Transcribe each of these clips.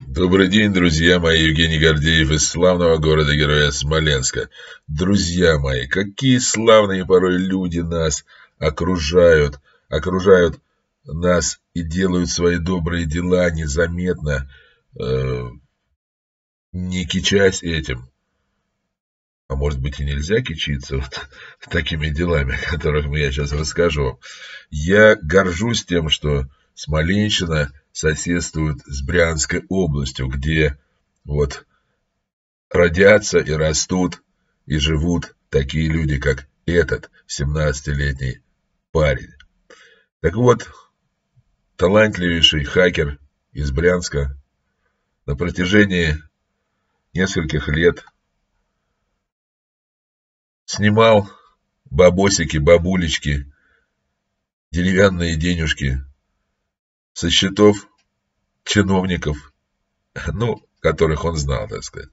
Добрый день, друзья мои, Евгений Гордеев из славного города-героя Смоленска. Друзья мои, какие славные порой люди нас окружают нас и делают свои добрые дела незаметно, э, не кичась этим. А может быть и нельзя кичиться вот такими делами, о которых я сейчас расскажу. Я горжусь тем, что Смоленщина соседствует с Брянской областью, где вот родятся и растут и живут такие люди, как этот 17-летний парень. Так вот, талантливейший хакер из Брянска на протяжении нескольких лет снимал бабосики, бабулечки, деревянные денежки со счетов чиновников, которых он знал, так сказать.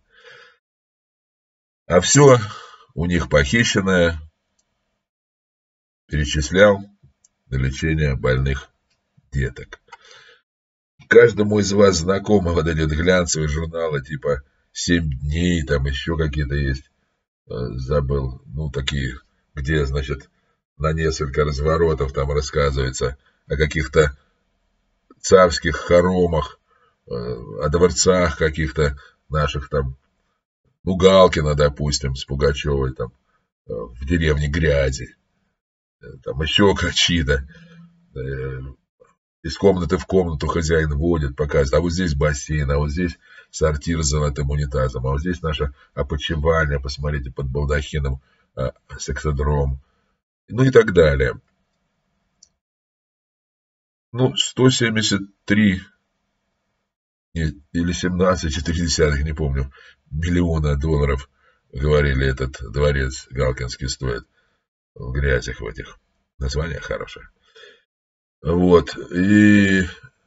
А все у них похищенное перечислял на лечение больных деток. Каждому из вас знакомы вот эти глянцевые журналы, типа «7 дней», там еще какие-то есть, забыл, такие, где, значит, на несколько разворотов там рассказывается о каких-то царских хоромах, о дворцах каких-то наших там, Галкина, допустим, с Пугачевой там, в деревне Грязи, там еще какие-то, из комнаты в комнату хозяин водит, показывает, а вот здесь бассейн, а вот здесь сортир с золотым унитазом, а вот здесь наша опочивальня, посмотрите, под балдахином сексодром, и так далее. 173 или 17,4, не помню, миллиона долларов, говорили, этот дворец Галкинский стоит в Грязях в этих. Название хорошее. Вот. И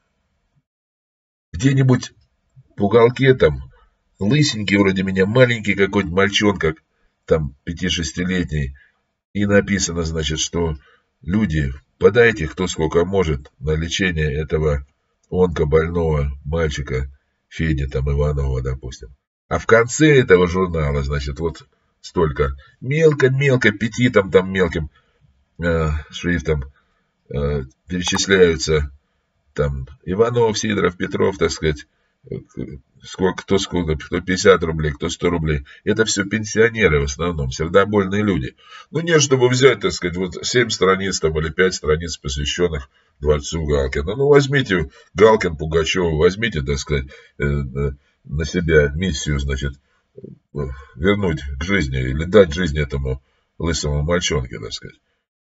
где-нибудь в уголке там лысенький вроде меня, маленький какой-нибудь мальчонка, там 5-6-летний, и написано, значит, что люди, подайте кто сколько может на лечение этого онкобольного мальчика Феди там Иванова, допустим. А в конце этого журнала, значит, вот столько мелко-мелко, петитом там мелким шрифтом перечисляются там Иванов, Сидоров, Петров, так сказать, кто 50 рублей, кто 100 рублей. Это все пенсионеры в основном, сердобольные люди. Не чтобы взять, так сказать, вот 7 страниц там или 5 страниц, посвященных дворцу Галкина. Возьмите Галкин, Пугачева, возьмите, так сказать, на себя миссию, значит, вернуть к жизни или дать жизнь этому лысому мальчонке, так сказать.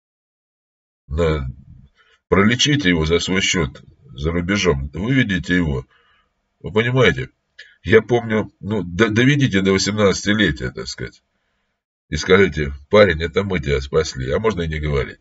Пролечите его за свой счет за рубежом, выведите его. Вы понимаете? Я помню, доведите до 18-летия, так сказать. И скажите, парень, это мы тебя спасли. А можно и не говорить.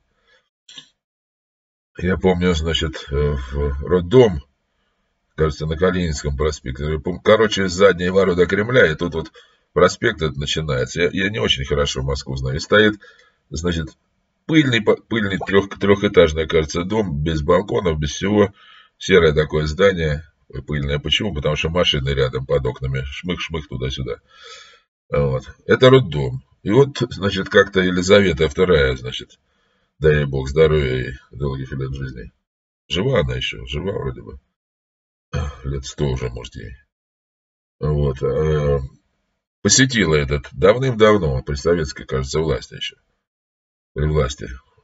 Я помню, значит, в роддом, кажется, на Калининском проспекте. Короче, задние ворота Кремля, и тут вот проспект этот начинается. Я не очень хорошо Москву знаю. И стоит, значит, пыльный трехэтажный, кажется, дом, без балконов, без всего. Серое такое здание. Пыльная. Почему? Потому что машины рядом под окнами. Шмых-шмых туда-сюда. Вот. Это роддом. И вот, значит, как-то Елизавета II, значит, дай ей Бог здоровья и долгих лет жизни. Жива она еще? Жива вроде бы. Лет 100 уже, может, ей. Вот. Посетила этот давным-давно, при советской, кажется, власти еще. При власти.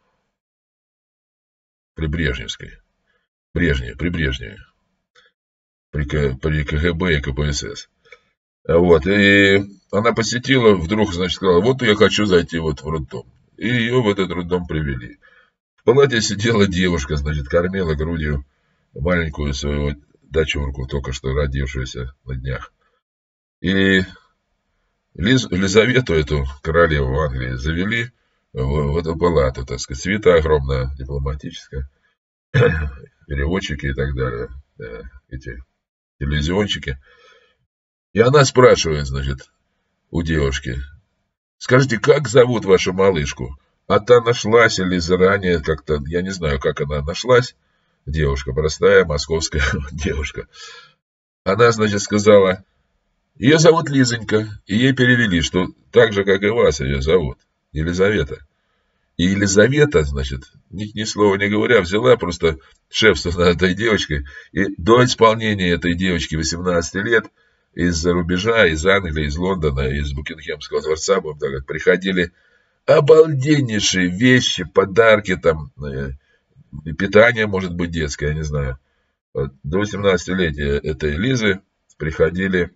При Брежневской. При Брежневе. При КГБ и КПСС. Вот, и она посетила, вдруг, значит, сказала, вот я хочу зайти вот в роддом. И ее в этот роддом привели. В палате сидела девушка, значит, кормила грудью маленькую свою дочурку, только что родившуюся на днях. И Елизавету, эту королеву в Англии, завели в эту палату, так сказать, свита огромная, дипломатическая, переводчики и так далее, эти телевизионщики. И она спрашивает, значит, у девушки, скажите, как зовут вашу малышку? А та нашлась или заранее как-то, я не знаю, как она нашлась, девушка, простая московская девушка. она, значит, сказала, ее зовут Лизонька, и ей перевели, что так же, как и вас, ее зовут, Елизавета. И Елизавета, значит, ни слова не говоря, взяла просто шефство над этой девочкой, и до исполнения этой девочки 18 лет из-за рубежа, из Англии, из Лондона, из Букингемского дворца, будем так говорить, приходили обалденнейшие вещи, подарки, там, питание, может быть, детское, я не знаю. До 18-летия этой Лизы приходили,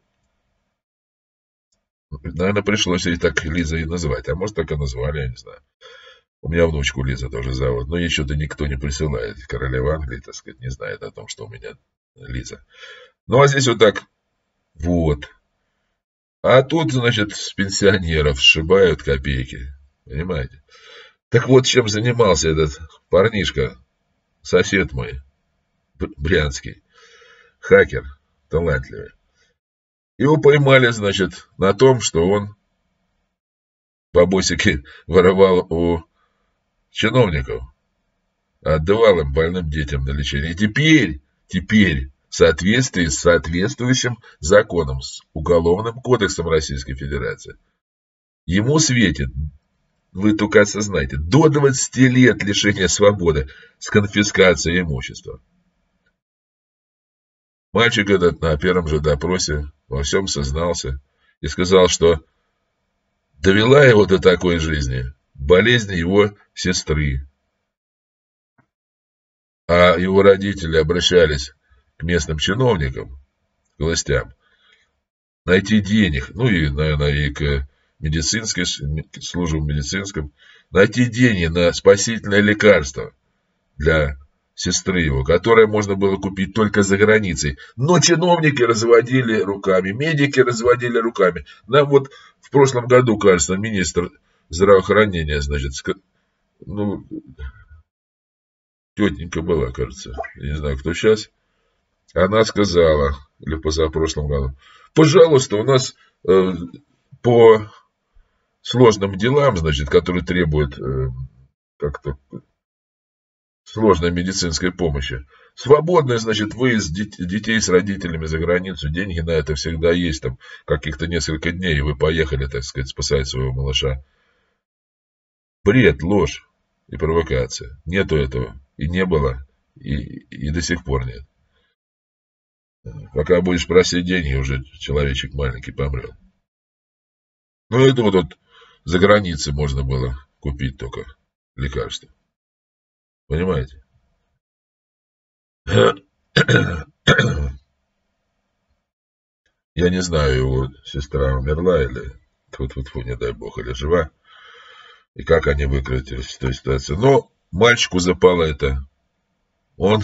наверное, пришлось ее так Лизой и назвать, а может, так и назвали, я не знаю. У меня внучку Лиза тоже зовут, но ей что-то никто не присылает. Королева Англии, так сказать, не знает о том, что у меня Лиза. Ну, а здесь вот так, вот. А тут, значит, с пенсионеров сшибают копейки, понимаете? Так вот, чем занимался этот парнишка, сосед мой, брянский, хакер, талантливый. Его поймали, значит, на том, что он бабосики воровал у чиновников, отдавал им больным детям на лечение. И теперь, в соответствии с соответствующим законом, с Уголовным кодексом Российской Федерации, ему светит, вы только осознайте, до 20 лет лишения свободы с конфискацией имущества. Мальчик этот на первом же допросе во всем сознался и сказал, что довела его до такой жизни болезнь его сестры. А его родители обращались к местным чиновникам, к властям, найти денег, ну и, наверное, и к медицинской службе медицинским, найти деньги на спасительное лекарство для сестры его, которое можно было купить только за границей. Но чиновники разводили руками, медики разводили руками. Нам вот в прошлом году, кажется, министр здравоохранения, значит, ну, тетенька была, кажется, я не знаю, кто сейчас, она сказала, или в позапрошлом году, пожалуйста, у нас по сложным делам, значит, которые требуют как-то сложной медицинской помощи, свободный, значит, выезд детей с родителями за границу, деньги на это всегда есть, там, каких-то несколько дней, и вы поехали, так сказать, спасать своего малыша. Бред, ложь и провокация. Нету этого. И не было, и до сих пор нет. Пока будешь просить деньги, уже человечек маленький помрет. Ну, это вот за границей можно было купить только лекарства. Понимаете? Я не знаю, его сестра умерла или, тьфу-тьфу-тьфу, не дай бог, или жива. И как они выкрутились в той ситуации. Но мальчику запало это. Он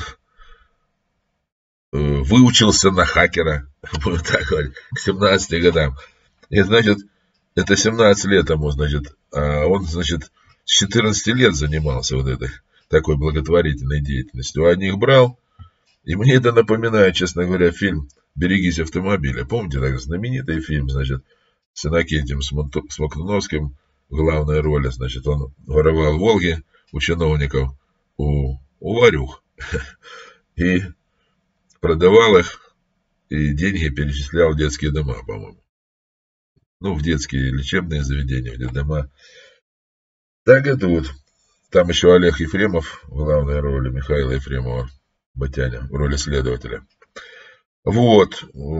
выучился на хакера, будем так говорить, к 17 годам. И, значит, это 17 лет ему, значит, а он, значит, с 14 лет занимался вот этой такой благотворительной деятельностью. У одних брал, и мне это напоминает, честно говоря, фильм «Берегись автомобиля». Помните, так знаменитый фильм, значит, с Иннокентием Смоктуновским в главной роли, значит, он воровал «Волги» у чиновников, у варюх, и продавал их, и деньги перечислял в детские дома, по-моему. Ну, в детские лечебные заведения, в детдома. Так это вот. Там еще Олег Ефремов в главной роли, Михаила Ефремова, Батяня, в роли следователя. Вот.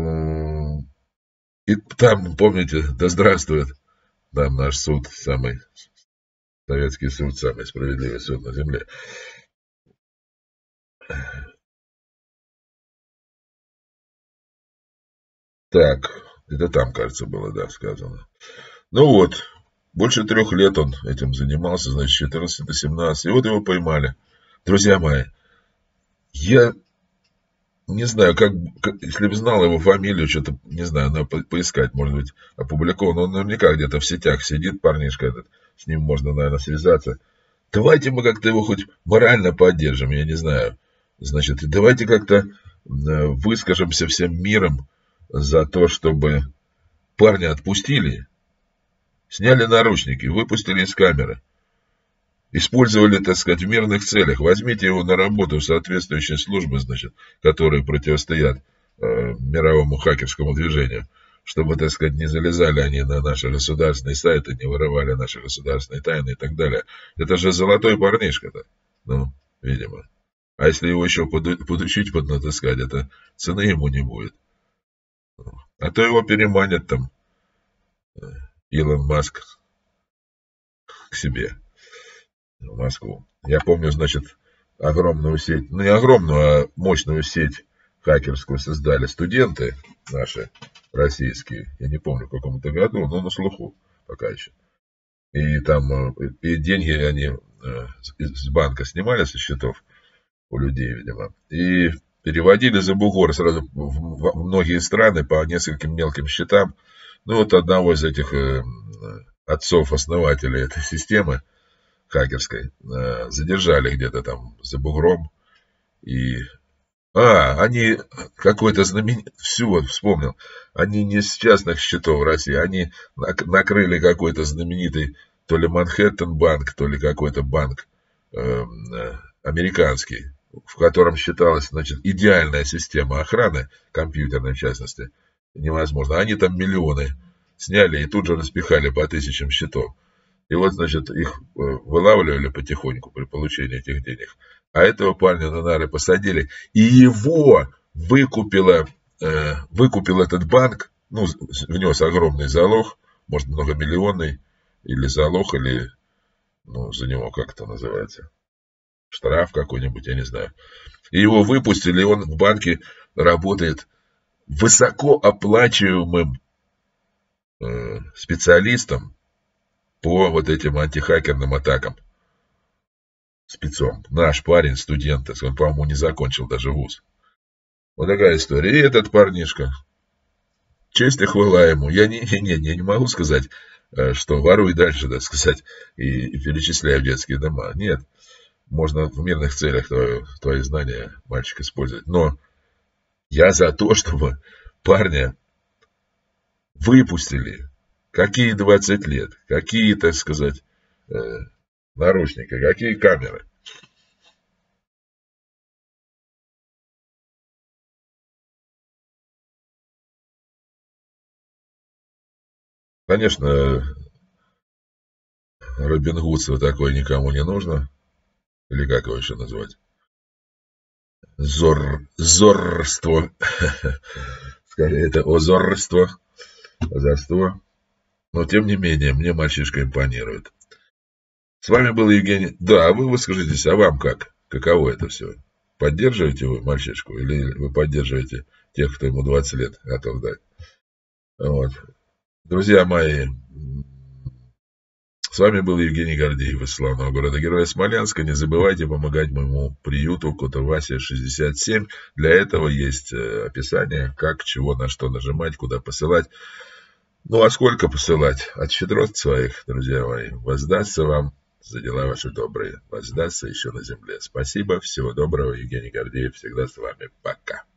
И там, помните, да здравствует там наш суд, самый советский суд, самый справедливый суд на земле. Так, это там, кажется, было, да, сказано. Ну вот, больше 3 лет он этим занимался, значит, с 14 до 17. И вот его поймали. Друзья мои, я не знаю, как если бы знал его фамилию, что-то, не знаю, надо поискать, может быть, опубликовано. Он наверняка где-то в сетях сидит, парнишка этот, с ним можно, наверное, связаться. Давайте мы как-то его хоть морально поддержим, я не знаю. Значит, давайте как-то выскажемся всем миром за то, чтобы парня отпустили, сняли наручники, выпустили из камеры. Использовали, так сказать, в мирных целях. Возьмите его на работу в соответствующие службы, значит, которые противостоят мировому хакерскому движению, чтобы, так сказать, не залезали они на наши государственные сайты, не вырывали наши государственные тайны и так далее. Это же золотой парнишка-то, ну, видимо. А если его еще подучить, поднатаскать, это цены ему не будет. А то его переманят там Илон Маск к себе в Москву. Я помню, значит, огромную сеть, ну не огромную, а мощную сеть хакерскую создали студенты наши российские. Я не помню в каком-то году, но на слуху пока еще. И там и деньги они с банка снимали со счетов у людей, видимо, и переводили за бугор сразу в многие страны по нескольким мелким счетам. Ну вот одного из этих отцов-основателей этой системы хакерской задержали где-то там за бугром. И они какой-то знаменитый, все, вот вспомнил, они не с частных счетов в России, они накрыли какой-то знаменитый то ли Манхэттен банк, то ли какой-то банк американский, в котором считалась, значит, идеальная система охраны, компьютерной в частности, невозможно. Они там миллионы сняли и тут же распихали по тысячам счетов. И вот, значит, их вылавливали потихоньку при получении этих денег. А этого парня на нары посадили. И его выкупил этот банк, ну, внес огромный залог, может, многомиллионный, или залог, или, ну, за него как это называется, штраф какой-нибудь, я не знаю. И его выпустили, и он в банке работает высокооплачиваемым специалистом по вот этим антихакерным атакам. Спецом. Наш парень, студент, он, по-моему, не закончил даже вуз. Вот такая история. И этот парнишка, честь и хвала ему. Я не могу сказать, что воруй дальше, так сказать, и перечисляй в детские дома. Нет. Можно в мирных целях твои знания, мальчик, использовать. Но я за то, чтобы парня выпустили. Какие 20 лет? Какие, так сказать, наручники? Какие камеры? Конечно, робингудство такое никому не нужно. Или как его еще назвать? Зорство. Скорее, это озорство. Озорство. Но, тем не менее, мне мальчишка импонирует. С вами был Евгений. Да, вы выскажитесь, а вам как? Каково это все? Поддерживаете вы мальчишку? Или вы поддерживаете тех, кто ему 20 лет готов дать? Вот. Друзья мои, с вами был Евгений Гордеев из славного города-героя Смоленска. Не забывайте помогать моему приюту Котовасе 67. Для этого есть описание, как, чего, на что нажимать, куда посылать. Ну, а сколько посылать? От щедрот своих, друзья мои, воздастся вам за дела ваши добрые. Воздастся еще на земле. Спасибо, всего доброго. Евгений Гордеев всегда с вами. Пока.